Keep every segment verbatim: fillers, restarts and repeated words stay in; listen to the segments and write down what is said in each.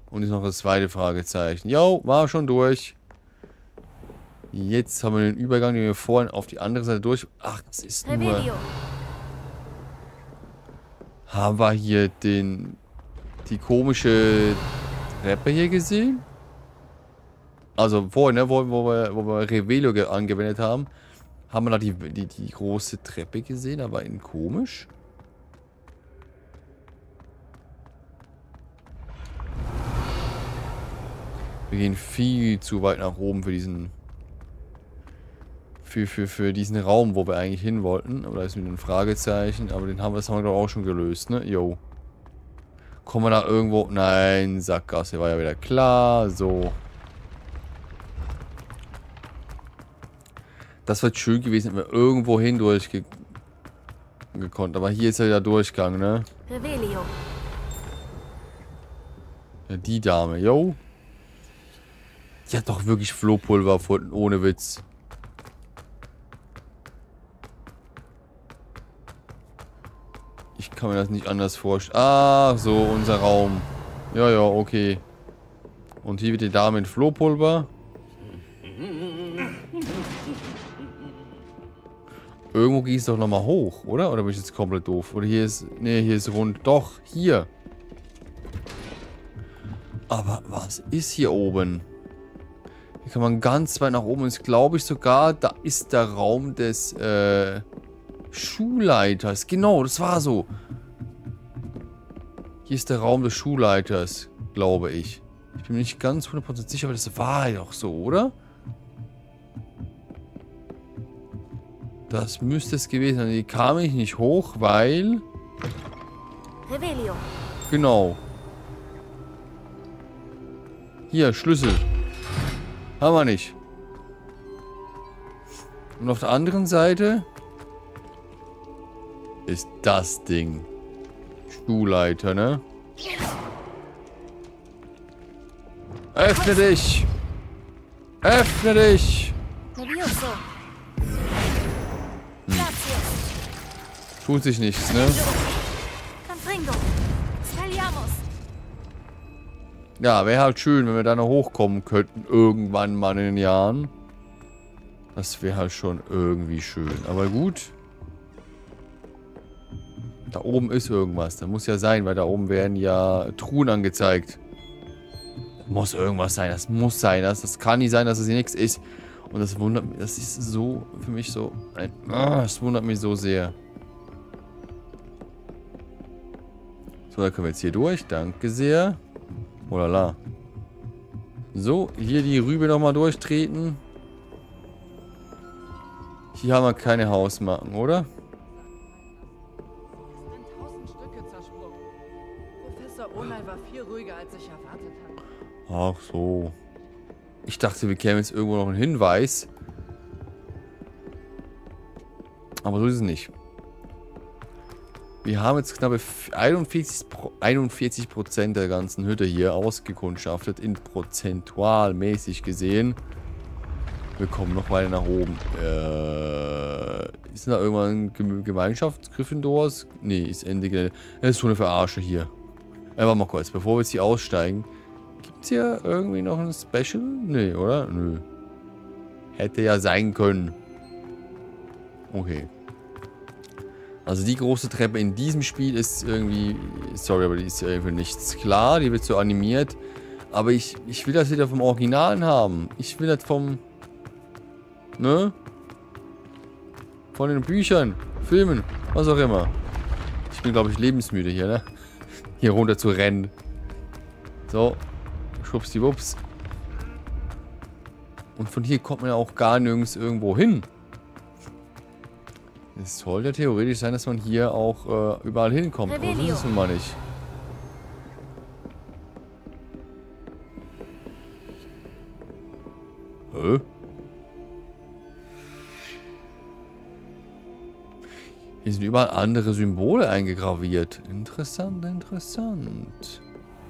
Und ist noch das zweite Fragezeichen. Jo, war schon durch. Jetzt haben wir den Übergang, den wir vorhin auf die andere Seite durch... Ach, das ist nur... Revelio. Haben wir hier den... Die komische Treppe hier gesehen? Also vorhin, ne, wo, wo, wir, wo wir Revelio ge- angewendet haben, haben wir da die, die, die große Treppe gesehen, aber in komisch. Wir gehen viel zu weit nach oben für diesen... Für, für, für diesen Raum, wo wir eigentlich hin wollten. Aber da ist mit ein Fragezeichen. Aber den haben wir, das haben wir doch auch schon gelöst, ne? Jo. Kommen wir da irgendwo... Nein, Sackgasse war ja wieder klar. So. Das wäre schön gewesen, wenn wir irgendwo hin durchgekonnt. Aber hier ist ja der Durchgang, ne? Revelio. Ja, die Dame, yo. Die hat doch wirklich Flohpulver erfunden, ohne Witz. Ich kann mir das nicht anders vorstellen. Ah, so, unser Raum. Ja, ja, okay. Und hier wird die Dame mit Flohpulver. Irgendwo ging es doch nochmal hoch, oder? Oder bin ich jetzt komplett doof? Oder hier ist... Ne, hier ist rund. Doch, hier. Aber was ist hier oben? Hier kann man ganz weit nach oben. Und glaube ich sogar, da ist der Raum des äh, Schulleiters. Genau, das war so. Hier ist der Raum des Schulleiters, glaube ich. Ich bin mir nicht ganz hundert Prozent sicher, aber das war doch so, oder? Das müsste es gewesen sein. Hier kam ich nicht hoch, weil... Revelio. Genau. Hier, Schlüssel. Haben wir nicht. Und auf der anderen Seite ist das Ding. Schulleiter, ne? Öffne dich! Öffne dich! Nervioso. Tut sich nichts, ne? Confringo. Spelliamos. Ja, wäre halt schön, wenn wir da noch hochkommen könnten. Irgendwann mal in den Jahren. Das wäre halt schon irgendwie schön. Aber gut. Da oben ist irgendwas. Da muss ja sein, weil da oben werden ja Truhen angezeigt. Da muss irgendwas sein. Das muss sein. Das, das kann nicht sein, dass es hier nichts ist. Und das wundert mich. Das ist so für mich so ein... Ah, das wundert mich so sehr. So, da können wir jetzt hier durch. Danke sehr. Oh la la. So, hier die Rübe nochmal durchtreten. Hier haben wir keine Hausmarken, oder? tausend Stücke zersprungen. Professor Onay war viel ruhiger, als ich erwartet hatte. Ach so. Ich dachte, wir kämen jetzt irgendwo noch einen Hinweis. Aber so ist es nicht. Wir haben jetzt knappe einundvierzig Prozent der ganzen Hütte hier ausgekundschaftet, in prozentual mäßig gesehen. Wir kommen noch weiter nach oben. Äh, ist da irgendwann Gem Gemeinschaftsgryffindors? Nee, ist Ende. Das ist so eine Verarsche hier. Äh, warte mal kurz, bevor wir jetzt hier aussteigen. Gibt es hier irgendwie noch ein Special? Nee, oder? Nö. Hätte ja sein können. Okay. Also die große Treppe in diesem Spiel ist irgendwie... Sorry, aber die ist irgendwie nichts. Klar, die wird so animiert. Aber ich, ich will das wieder vom Originalen haben. Ich will das vom... Ne? Von den Büchern, Filmen, was auch immer. Ich bin, glaube ich, lebensmüde hier, ne? Hier runter zu rennen. So. Schwuppsdiwupps. Und von hier kommt man ja auch gar nirgends irgendwo hin. Es soll ja theoretisch sein, dass man hier auch äh, überall hinkommt. Aber das ist es nun mal nicht. Hä? Hier sind überall andere Symbole eingegraviert. Interessant, interessant.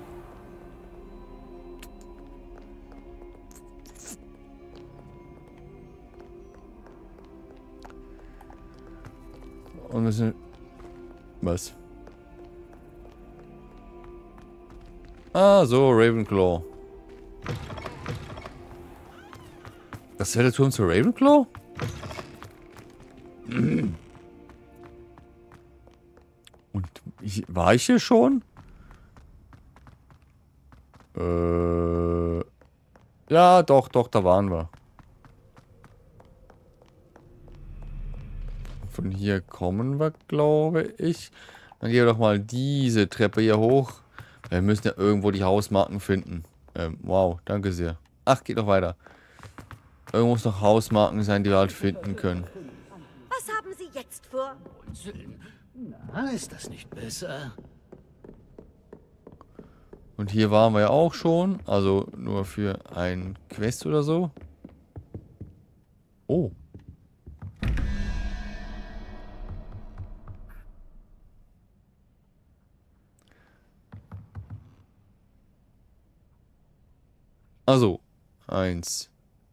Und wir sind... Was? Ah, so, Ravenclaw. Das wäre der Turm zu Ravenclaw? Und ich, war ich hier schon? Äh, ja, doch, doch, da waren wir. Von hier kommen wir, glaube ich. Dann gehen wir doch mal diese Treppe hier hoch. Wir müssen ja irgendwo die Hausmarken finden. Ähm, wow, danke sehr. Ach, geht noch weiter. Irgendwo muss noch Hausmarken sein, die wir halt finden können. Was haben Sie jetzt vor? Na, ist das nicht besser? Und hier waren wir ja auch schon. Also nur für ein Quest oder so. Oh. Also, eins.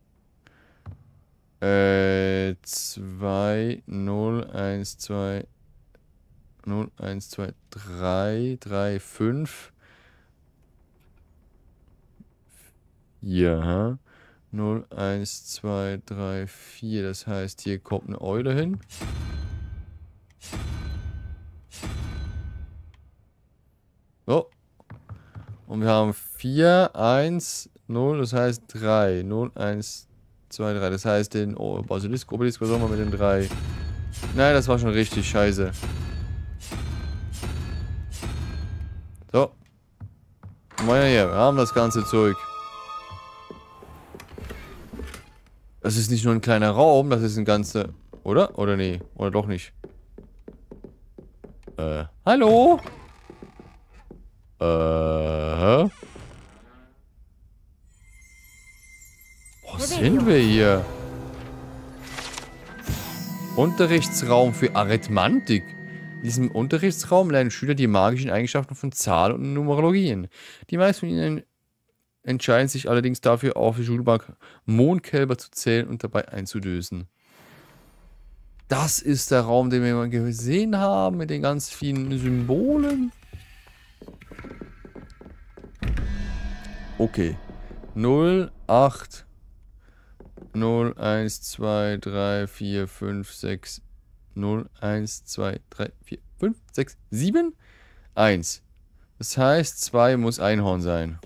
Äh, zwei, null, eins, zwei, null, eins, zwei, drei, drei, fünf. Ja, null, eins, zwei, drei, vier. Das heißt, hier kommt eine Eule hin. So. Und wir haben vier, eins, null, das heißt drei. null, eins, zwei, drei. Das heißt den oh, Basilisk, Obelisk, was soll man mit den drei? Nein, das war schon richtig scheiße. So. Mal her, wir haben das ganze Zeug. Das ist nicht nur ein kleiner Raum, das ist ein ganzer... Oder? Oder nee? Oder doch nicht? Äh, hallo? Äh, wo sind wir hier? Unterrichtsraum für Arithmantik. In diesem Unterrichtsraum lernen Schüler die magischen Eigenschaften von Zahlen und Numerologien. Die meisten von ihnen entscheiden sich allerdings dafür, auf die Schulbank Mondkälber zu zählen und dabei einzudösen. Das ist der Raum, den wir mal gesehen haben, mit den ganz vielen Symbolen. Okay. null, acht, null, eins, zwei, drei, vier, fünf, sechs, null, eins, zwei, drei, vier, fünf, sechs, sieben, eins. Das heißt, zwei muss Einhorn sein.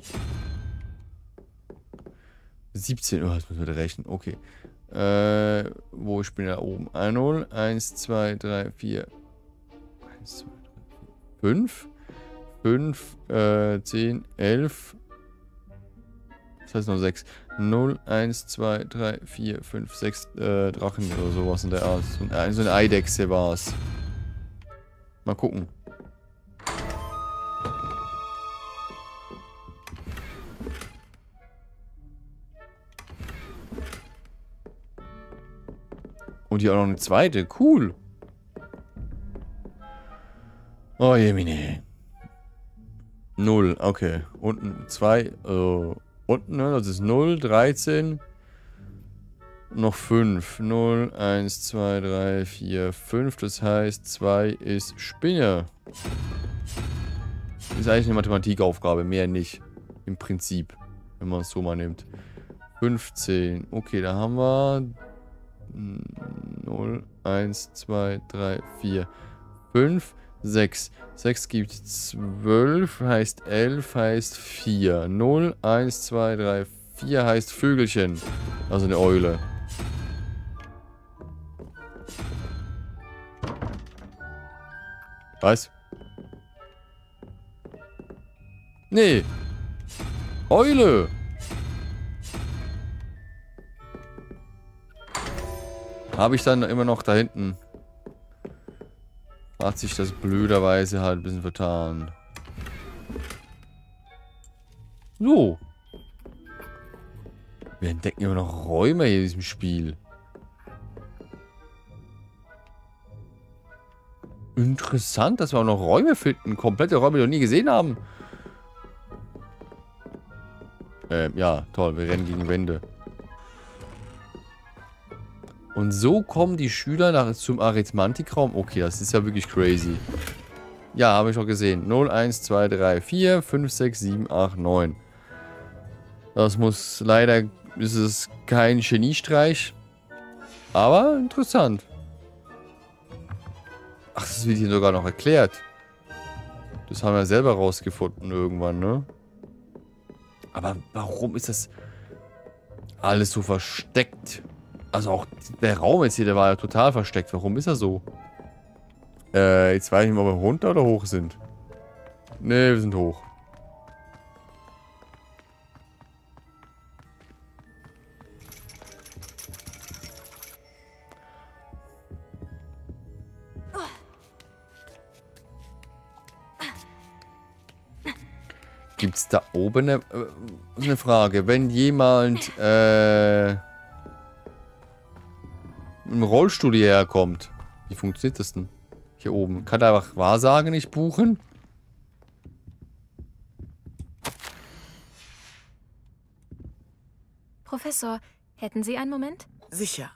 siebzehn, oh, das müssen wir rechnen. Okay. Äh, wo ich bin da oben? null, eins, zwei, drei, vier, eins, zwei, drei, vier, fünf, fünf, äh, zehn, elf. Das heißt noch sechs. null, eins, zwei, drei, vier, fünf, sechs äh, Drachen oder sowas in der Art. So, ein, so eine Eidechse war es. Mal gucken. Und hier auch noch eine zweite. Cool. Oh je, mine. null, okay. Unten zwei, äh, unten, ne? Das ist null, dreizehn. Noch fünf. null, eins, zwei, drei, vier, fünf. Das heißt, zwei ist Spinne. Das ist eigentlich eine Mathematikaufgabe, mehr nicht. Im Prinzip. Wenn man es so mal nimmt. fünfzehn. Okay, da haben wir null, eins, zwei, drei, vier, fünf, sechs. sechs gibt zwölf, heißt elf, heißt vier. null, eins, zwei, drei, vier heißt Vögelchen. Also eine Eule. Was? Nee. Eule. Habe ich dann immer noch da hinten. Hat sich das blöderweise halt ein bisschen vertan. So. Wir entdecken immer noch Räume hier in diesem Spiel. Interessant, dass wir auch noch Räume finden. Komplette Räume, die wir noch nie gesehen haben. Ähm, ja, toll. Wir rennen gegen Wände. Und so kommen die Schüler nach, zum Arithmantikraum. Okay, das ist ja wirklich crazy. Ja, habe ich schon gesehen. null, eins, zwei, drei, vier, fünf, sechs, sieben, acht, neun. Das muss leider, ist es kein Geniestreich. Aber interessant. Ach, das wird hier sogar noch erklärt. Das haben wir selber rausgefunden irgendwann, ne? Aber warum ist das alles so versteckt? Also auch der Raum jetzt hier, der war ja total versteckt. Warum ist er so? Äh, jetzt weiß ich nicht, ob wir runter oder hoch sind. Ne, wir sind hoch. Gibt es da oben eine, äh, eine Frage? Wenn jemand äh, im Rollstuhl hierher kommt, wie funktioniert das denn? Hier oben. Kann er einfach Wahrsagen nicht buchen? Professor, hätten Sie einen Moment? Sicher.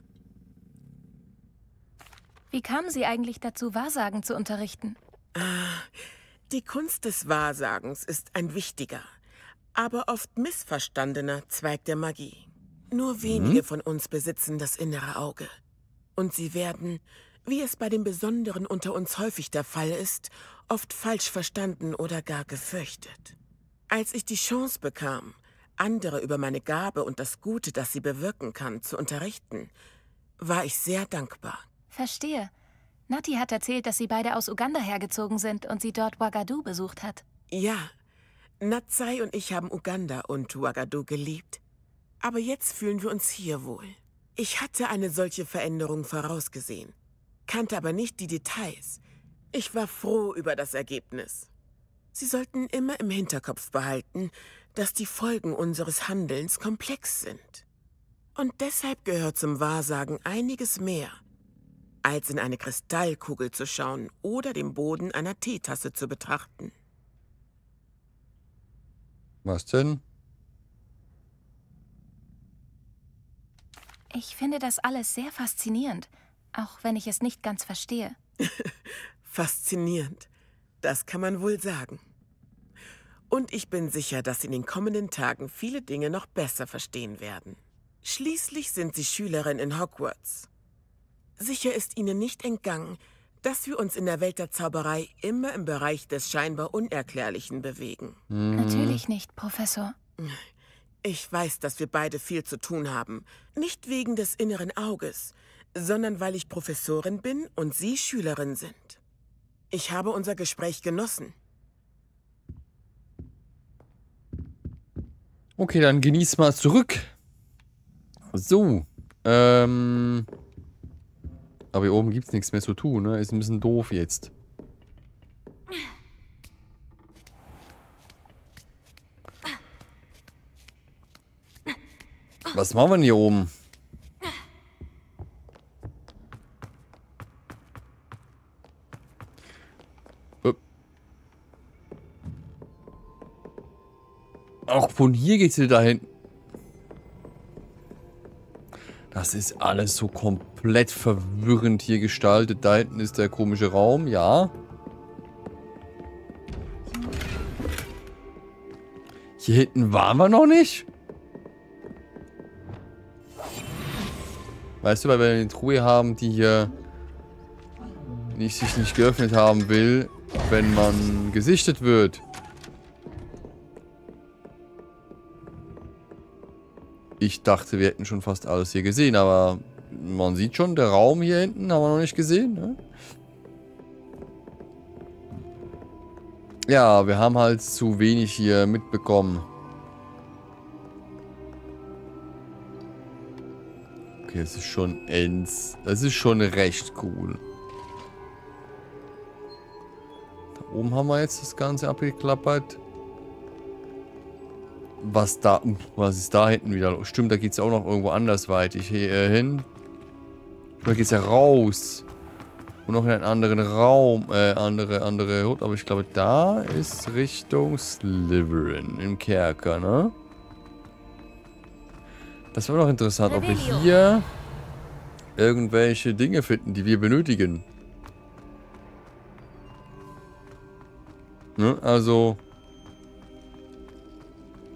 Wie kamen Sie eigentlich dazu, Wahrsagen zu unterrichten? Die Kunst des Wahrsagens ist ein wichtiger, aber oft missverstandener Zweig der Magie. Nur wenige hm? von uns besitzen das innere Auge. Und sie werden, wie es bei den Besonderen unter uns häufig der Fall ist, oft falsch verstanden oder gar gefürchtet. Als ich die Chance bekam, andere über meine Gabe und das Gute, das sie bewirken kann, zu unterrichten, war ich sehr dankbar. Verstehe. Nati hat erzählt, dass Sie beide aus Uganda hergezogen sind und sie dort Ouagadougou besucht hat. Ja, Natsai und ich haben Uganda und Ouagadougou geliebt. Aber jetzt fühlen wir uns hier wohl. Ich hatte eine solche Veränderung vorausgesehen, kannte aber nicht die Details. Ich war froh über das Ergebnis. Sie sollten immer im Hinterkopf behalten, dass die Folgen unseres Handelns komplex sind. Und deshalb gehört zum Wahrsagen einiges mehr, als in eine Kristallkugel zu schauen oder den Boden einer Teetasse zu betrachten. Was denn? Ich finde das alles sehr faszinierend, auch wenn ich es nicht ganz verstehe. Faszinierend, das kann man wohl sagen. Und ich bin sicher, dass Sie in den kommenden Tagen viele Dinge noch besser verstehen werden. Schließlich sind Sie Schülerin in Hogwarts. Sicher ist Ihnen nicht entgangen, dass wir uns in der Welt der Zauberei immer im Bereich des scheinbar Unerklärlichen bewegen. Hm. Natürlich nicht, Professor. Ich weiß, dass wir beide viel zu tun haben. Nicht wegen des inneren Auges, sondern weil ich Professorin bin und Sie Schülerin sind. Ich habe unser Gespräch genossen. Okay, dann genieß mal zurück. So. Ähm. Aber hier oben gibt es nichts mehr zu tun, ne? Ist ein bisschen doof jetzt. Was machen wir denn hier oben? Auch von hier geht's wieder dahin. Das ist alles so komplett verwirrend hier gestaltet. Da hinten ist der komische Raum, ja. Hier hinten waren wir noch nicht. Weißt du, weil wir eine Truhe haben, die hier nicht, sich nicht geöffnet haben will, wenn man gesichtet wird. Ich dachte, wir hätten schon fast alles hier gesehen, aber man sieht schon, der Raum hier hinten haben wir noch nicht gesehen, ne? Ja, wir haben halt zu wenig hier mitbekommen. Okay, es ist schon ends. Das ist schon recht cool. Da oben haben wir jetzt das Ganze abgeklappert. Was da, was ist da hinten wieder? Stimmt, da geht es auch noch irgendwo andersweitig hier hin. Da geht es ja raus. Und noch in einen anderen Raum, äh, andere, andere Hut. Aber ich glaube, da ist Richtung Slytherin im Kerker, ne? Das wäre noch interessant, ob wir hier irgendwelche Dinge finden, die wir benötigen. Ne? Also,